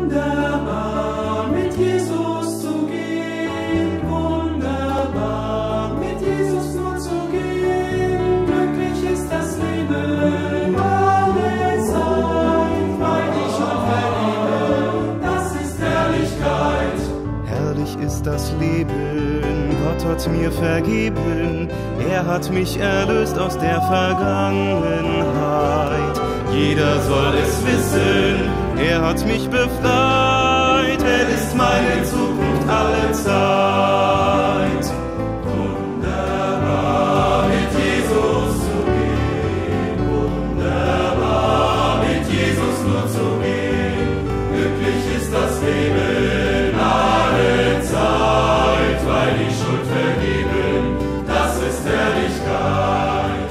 Wunderbar, mit Jesus zu gehen, wunderbar, mit Jesus nur zu gehen. Glücklich ist das Leben, alle Zeit, weil ich schon verliebe, das ist Herrlichkeit. Herrlich ist das Leben, Gott hat mir vergeben, er hat mich erlöst aus der Vergangenheit. Jeder soll es wissen, er hat mich befreit, er ist meine Zukunft alle Zeit. Wunderbar, mit Jesus zu gehen, wunderbar, mit Jesus nur zu gehen. Glücklich ist das Leben alle Zeit, weil die Schuld vergeben, das ist Herrlichkeit.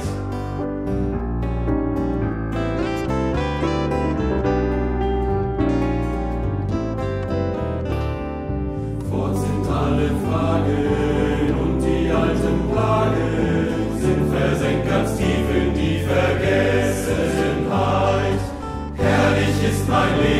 Fort sind alle Fragen und die alten Plagen sind versenkt ganz tief in die Vergessenheit. Herrlich ist mein Leben.